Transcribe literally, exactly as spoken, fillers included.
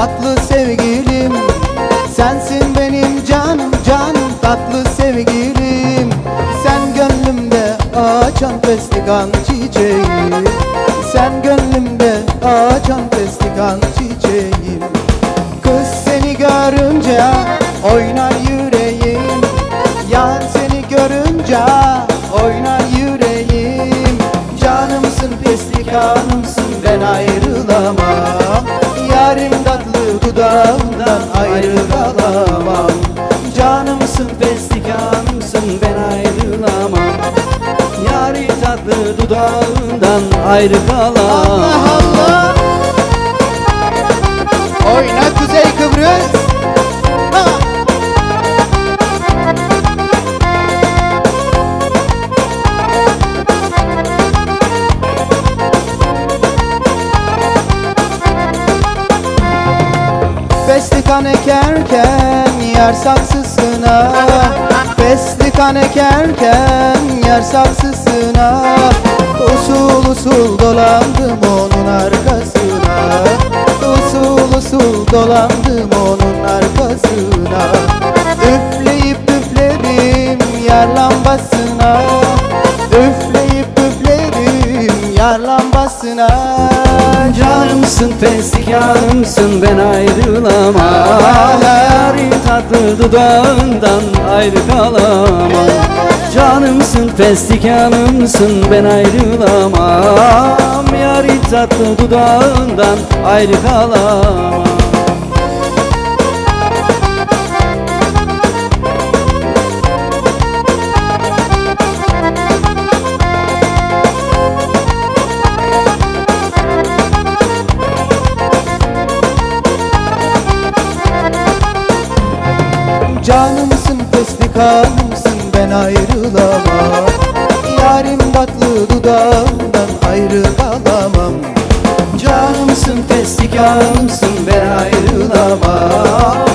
tatlı sevgilim. Sensin benim canım canım tatlı sevgilim. Sen gönlümde açan festikan çiçeği. Sen gönlümde açan festikan çiçeğim. Kız seni görünce oynar yüreğim. Yar seni görünce oynar yüreğim. Canımsın festikanımsın ben ayrılamam. Yarim tatlı dudağından ayrı kalamam. Canımsın festikanımsın ben ayrılamam. Yarim tatlı dudağından ayrı kalamam. Allah Allah. Oyna Kuzey Kıbrıs. Ha. Festikan ekerken yer saksısına, festikan ekerken yer saksısına, usul usul dolandım onun arkasına, usul usul dolandım onun arkasına. Üfleyip üfledim yar lambasına, üfleyip üfledim yar lambasına. Canımsın festikanımsın ben ayrılamam. Yarim tatlı dudağından ayrı kalamam. Canımsın festikanımsın ben ayrılamam. Yarim tatlı dudağından ayrı kalamam. Canımsın festikanımsın ben ayrılamam. Yarim tatlı dudağından ayrı kalamam. Canımsın festikanımsın ben ayrılamam.